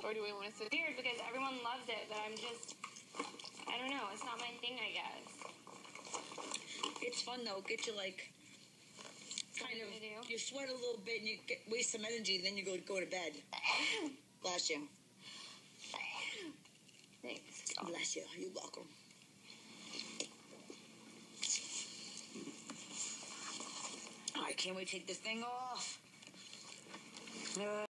Or do we want to sit? Weird because everyone loves it, but I'm just, I don't know. It's not my thing, I guess. It's fun though. Get you like kind of you sweat a little bit and you waste some energy, then you go to bed. Bless you. Thanks. Bless you. You're welcome. I can't wait to take this thing off.